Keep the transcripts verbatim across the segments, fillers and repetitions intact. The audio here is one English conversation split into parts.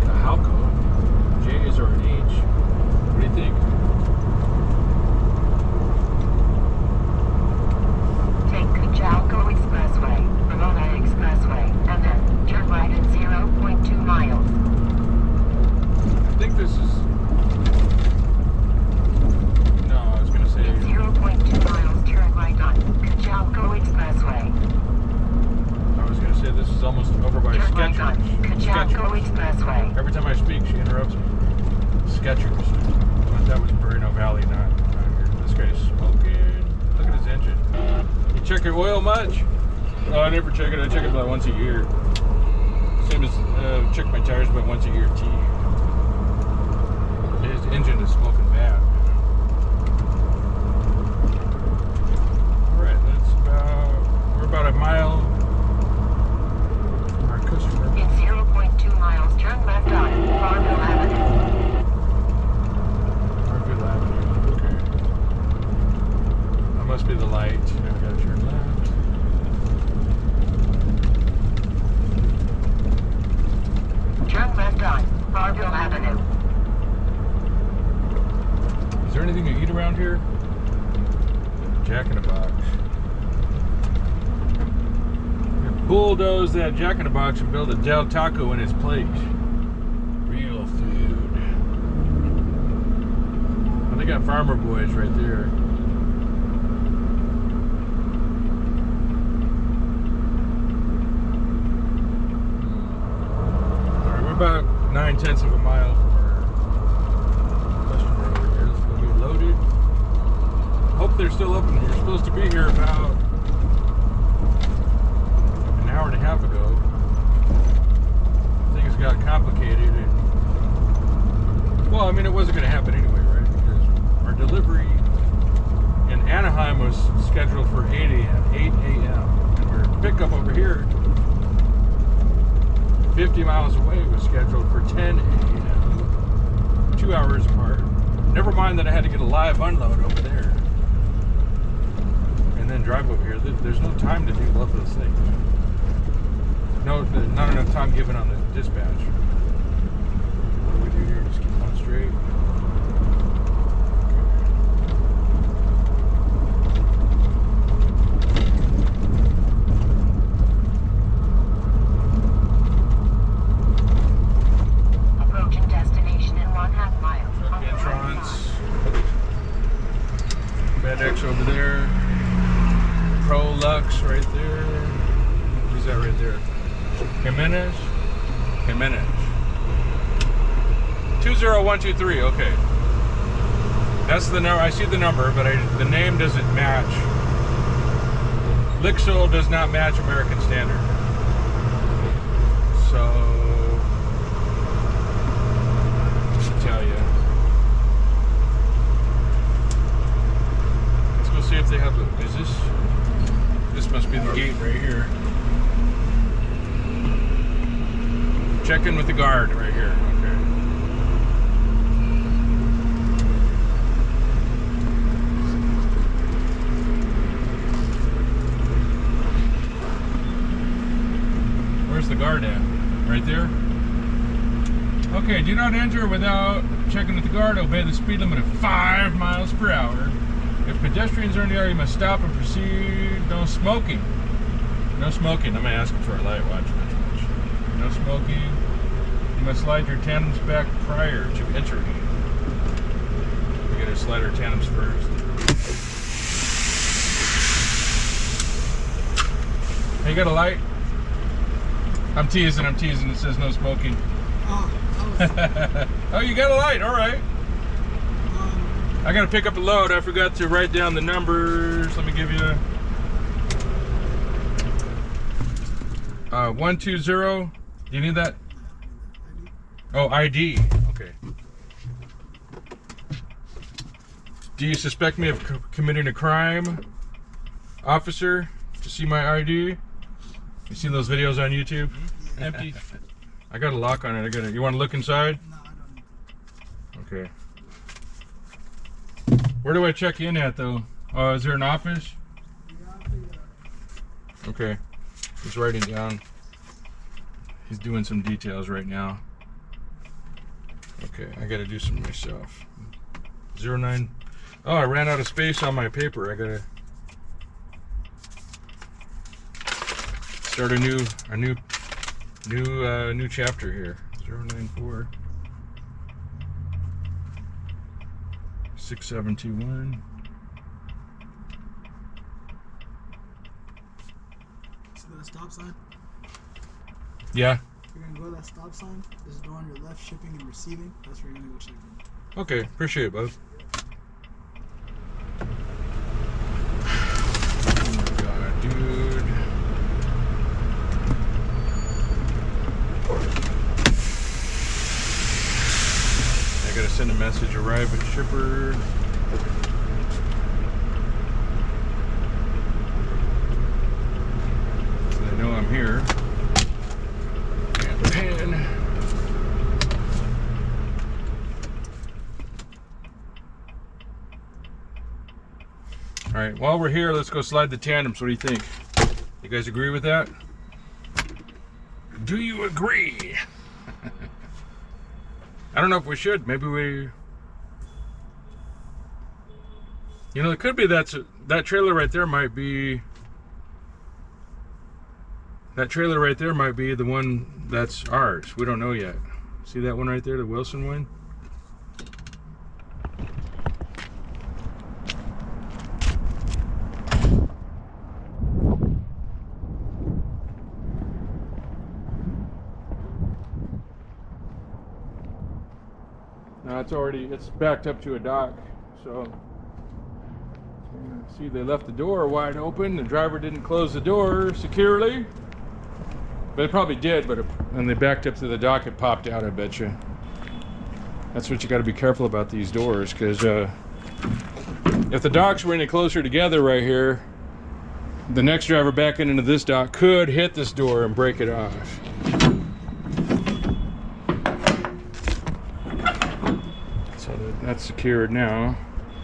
Cajalco. J's or an H. What do you think? Take Cajalco Expressway, Ramona Expressway, and then turn right at zero point two miles. I think this is... No, I was going to say... In zero point two miles, turn right on Cajalco Expressway. I was going to say this is almost over by Turn right Skechers. on Cajalco Expressway. Every time I speak, she interrupts me. Skechers. But that was Moreno Valley, not, not here. This guy's smoking. Look at his engine. You check your oil much? Oh, I never check it. I check it about once a year. Same as uh, check my tires about once a year. T. His engine is smoking bad. All right, that's about. We're about a mile from our customer. In zero point two miles, turn left on Farmville Avenue. Farmville Avenue. Okay. That must be the light. Now we gotta turn left. Turn left on Farmville Avenue. Is there anything to eat around here? Jack in the Box. You bulldoze that Jack in the Box and build a Del Taco in its place. Real food. Well, they got Farmer Boys right there. Alright, we're about nine tenths of a mile from our customer over here. It's going to be loaded. Hope they're still open. You're supposed to be here about an hour and a half ago. Things got complicated. And, well, I mean, it wasn't going to happen anyway, right? Because our delivery in Anaheim was scheduled for eight A M eight A M And our pickup over here, fifty miles away, was scheduled for ten A M Two hours apart. Never mind that I had to get a live unload over there. And then drive over here. There's no time to do both of those things. No, not enough time given on the dispatch. What do we do here? Just keep on straight. Approaching destination in one half mile. Truck entrance. FedEx over there. Prolux right there. Who's that right there? Jimenez? Jimenez. two zero one two three, okay. That's the number. I see the number, but I, the name doesn't match. Lixil does not match American Standard. So, I'll tell you. Let's go see if they have a, is this? This must be the gate right here. Check in with the guard right here. Okay. Where's the guard at? Right there? Okay, do not enter without checking with the guard. Obey the speed limit of five miles per hour. If pedestrians are in the area, you must stop and proceed. No smoking. No smoking. I'm asking for a light. Watch, watch, watch. No smoking. You must slide your tandems back prior to entering. We gotta slide our tandems first. Hey, you got a light? I'm teasing, I'm teasing. It says no smoking. Oh, I was, Oh, you got a light. All right. um, I gotta pick up a load. I forgot to write down the numbers. Let me give you uh, one two zero. Do you need that? Oh, I D. Okay. Do you suspect me of co committing a crime, officer? To see my I D? You seen those videos on YouTube? Mm-hmm. Empty. I got a lock on it. I got it. You want to look inside? no, I don't. Okay. Where do I check in at though? Uh, is there an office? Okay. He's writing down. He's doing some details right now. Okay, I gotta do some myself. Zero nine. Oh, I ran out of space on my paper. I gotta start a new, a new, new, uh, new chapter here. Zero nine four six seven two one. See that stop sign? Yeah. You're gonna go to that stop sign. There's a door on your left, shipping and receiving. That's where you're gonna go check in. Okay, appreciate it, bud. Oh my god, dude. I gotta send a message, arrive at shipper. So they know I'm here. And pen. All right, while we're here, let's go slide the tandems. What do you think? You guys agree with that? Do you agree? I don't know if we should. Maybe we... You know, it could be that's that trailer right there might be... That trailer right there might be the one that's ours. We don't know yet. See that one right there, the Wilson one? Now it's already, it's backed up to a dock, so see they left the door wide open. The driver didn't close the door securely, but it probably did, but it, when they backed up to the dock it popped out, I bet you. That's what you got to be careful about these doors, because uh, if the docks were any closer together right here, the next driver backing into this dock could hit this door and break it off. So that's secured now.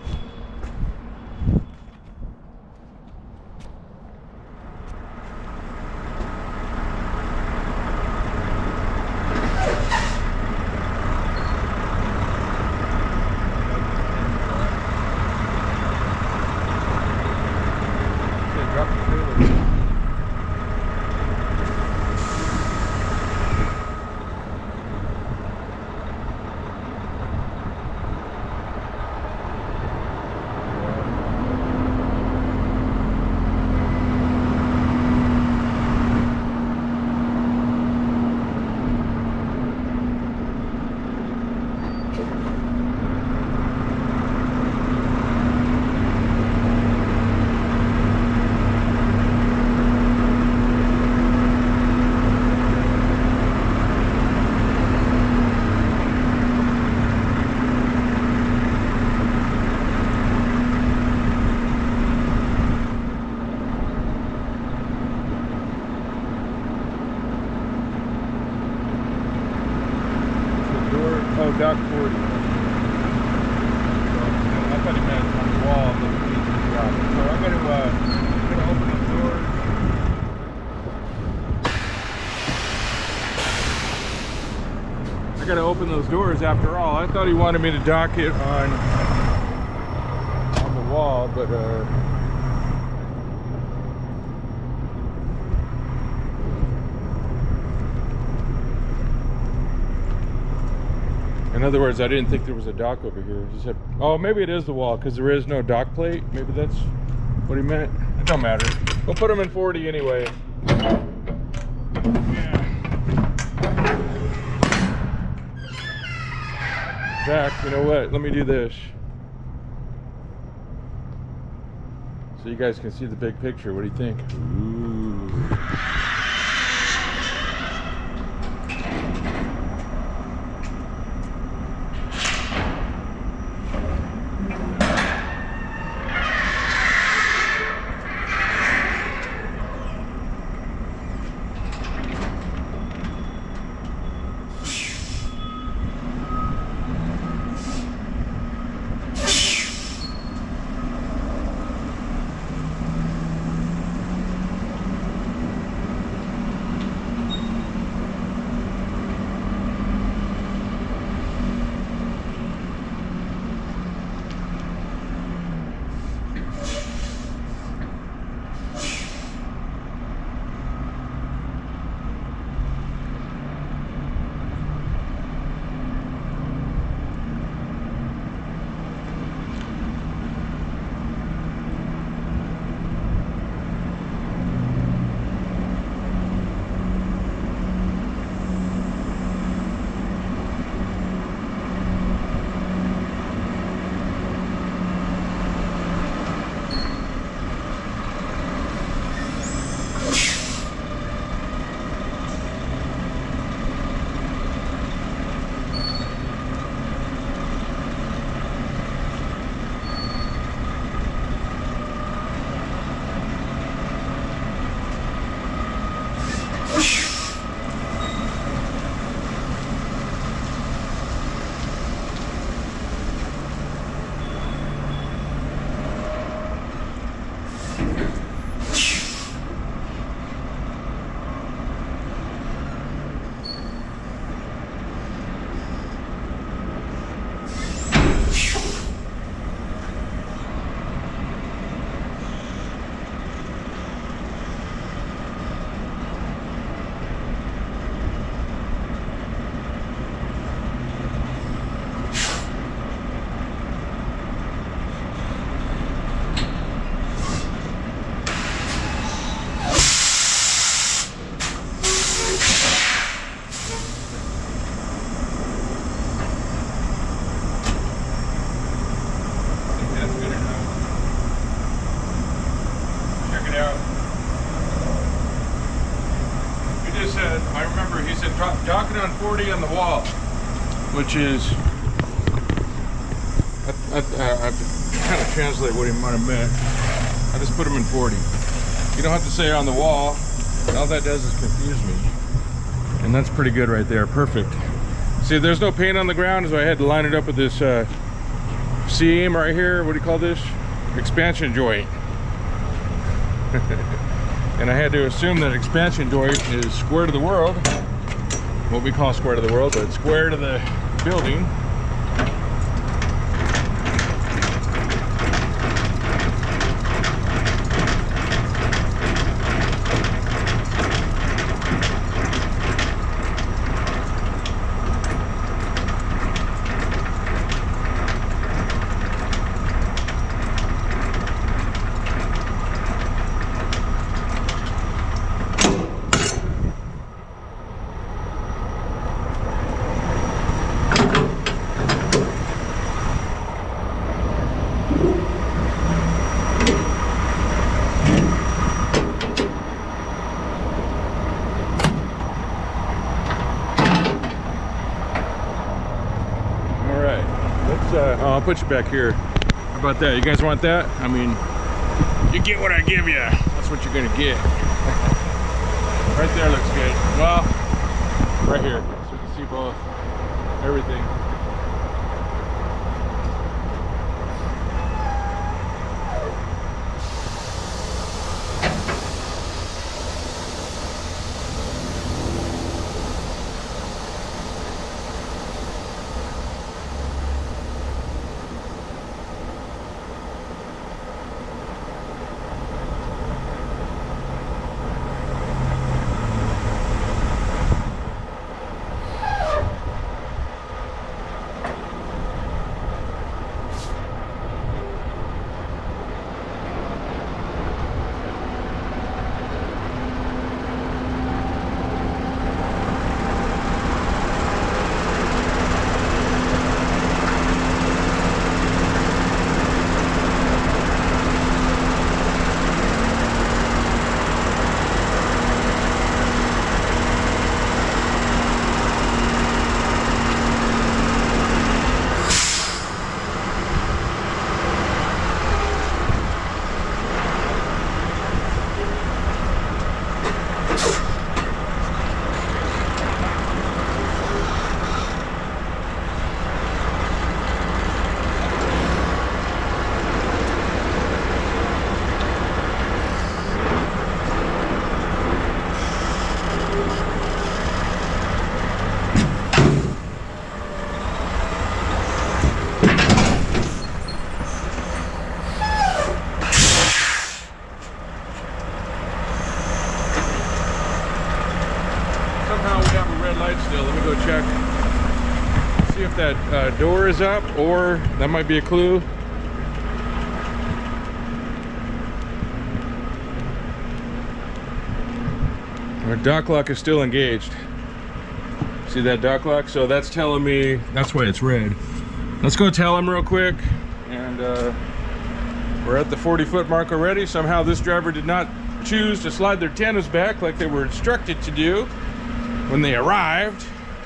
Oh, dock forty. So, I thought he meant on the wall, but it needs to be dropped. So I'm going to, uh, I'm going to open the door. I got to open those doors after all. I thought he wanted me to dock it on, on the wall, but, uh, in other words, I didn't think there was a dock over here. Just had, oh, maybe it is the wall because there is no dock plate. Maybe that's what he meant. It don't matter. We'll put them in forty anyway. Yeah. Zach, you know what? Let me do this. So you guys can see the big picture. What do you think? Ooh. drop, docking on forty on the wall, which is, I, I, I have to kind of translate what he might have meant. I just put him in forty. You don't have to say on the wall. All that does is confuse me. And that's pretty good right there, perfect. See, there's no paint on the ground, so I had to line it up with this uh, seam right here. What do you call this? Expansion joint. And I had to assume that expansion joint is square to the world. What we call square to the world, but square to the building. Uh, oh, I'll put you back here. How about that? You guys want that? I mean, you get what I give you. That's what you're gonna get. Right there looks good. Well, right here, so you can see both. Everything. Still, let me go check, see if that uh, door is up, or that might be a clue. Our dock lock is still engaged. See that dock lock? So that's telling me that's why it's red. Let's go tell him real quick. And uh, we're at the forty foot mark already. Somehow this driver did not choose to slide their antennas back like they were instructed to do when they arrived.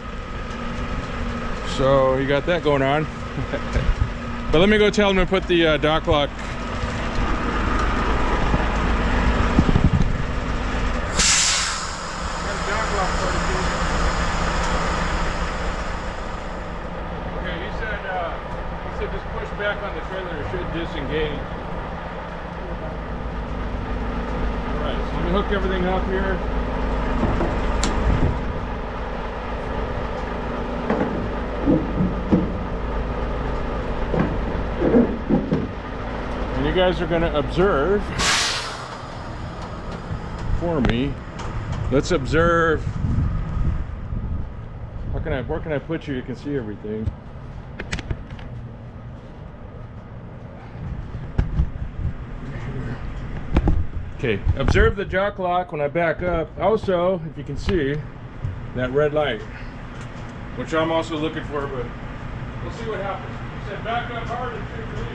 So you got that going on. But let me go tell him to put the uh, dock lock. Okay, he said, uh, he said just push back on the trailer, it should disengage. All right, so let me hook everything up here. And you guys are going to observe for me. Let's observe. How can I, where can I put you? You can see everything. Okay, observe the jock lock when I back up. Also, if you can see, that red light, which I'm also looking for, but we'll see what happens. He said back up hard and take release.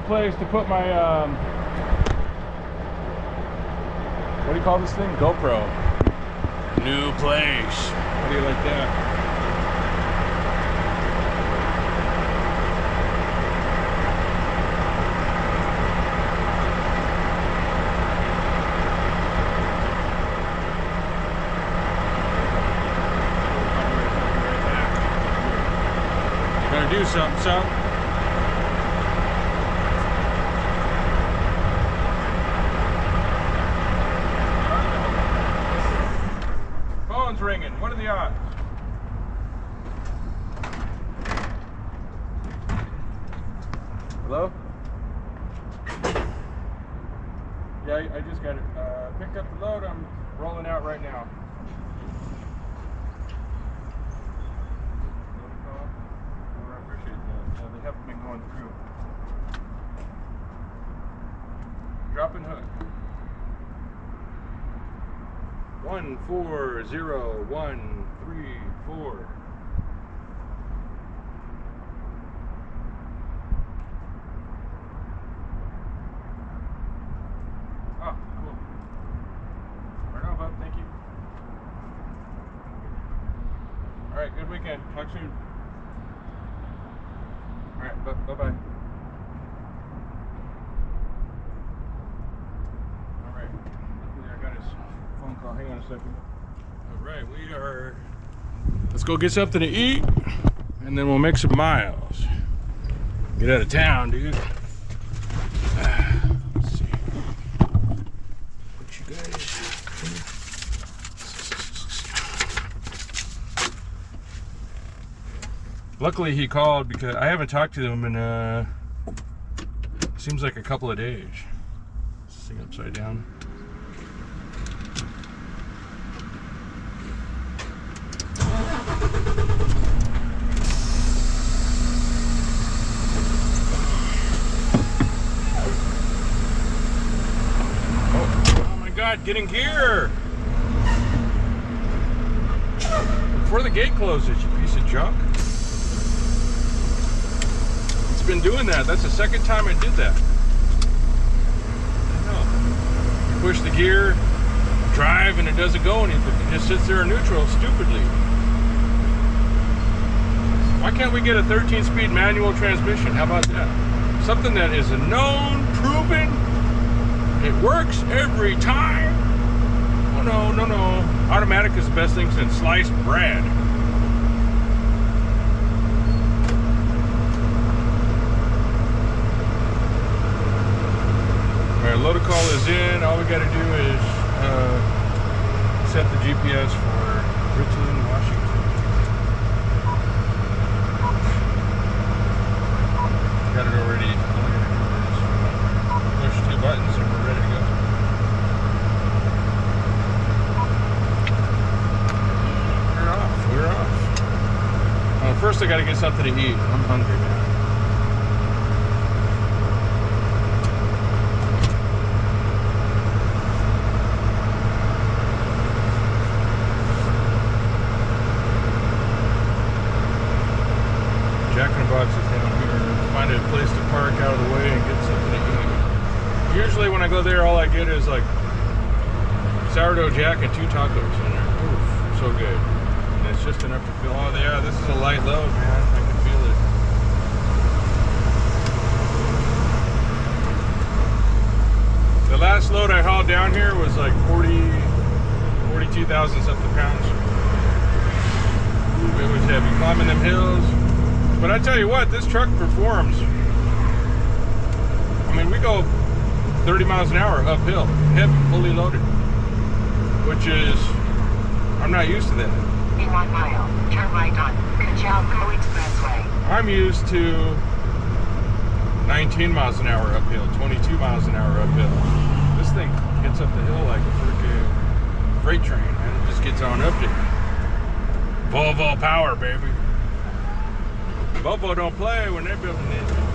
place to put my, um, what do you call this thing? GoPro. New place. How do you like that? Gonna do something, something. Phone's ringing. What are the odds? Hello? Yeah, I, I just got it. Uh, picked up the load. I'm rolling out right now. They haven't been going through. Dropping hook. One four zero one three four. Oh, cool. Right on, bud. Thank you. All right. Good weekend. Talk soon. All right, bye bye. All right, luckily I got his phone call. Hang on a second. All right, we are. Let's go get something to eat, and then we'll make some miles. Get out of town, dude. Let's see. Put you guys. Luckily he called because I haven't talked to him in uh seems like a couple of days. This thing upside down. Oh, oh my God, get in gear! Before the gate closes, you piece of junk. Been doing that. That's the second time I did that. I know. You push the gear, drive, and it doesn't go anything. It just sits there in neutral stupidly. Why can't we get a thirteen speed manual transmission? How about that? Something that is a known, proven, it works every time. Oh no, no, no. Automatic is the best thing since sliced bread. Loader call is in. All we got to do is uh, set the G P S for Richland, Washington. Got it already. All we got to do is push two buttons and we're ready to go. We're off. We're off. Well, first I got to get something to eat. I'm hungry now. Jack in the Box is down here. Find a place to park out of the way and get something to eat. Usually when I go there, all I get is like sourdough jack and two tacos in there. Oof, so good. And it's just enough to fill. Oh yeah, this is a light load, man. I can feel it. The last load I hauled down here was like forty, forty-two thousand something pounds. Ooh, it was heavy. Climbing them hills. But I tell you what, this truck performs. I mean, we go thirty miles an hour uphill, heavy, fully loaded, which is, I'm not used to that. In one mile, turn right on Cachalco Expressway. I'm used to nineteen miles an hour uphill, twenty-two miles an hour uphill. This thing gets up the hill like a freaking freight train, man. It just gets on up there. Volvo power, baby. Volvo don't play when they're building it.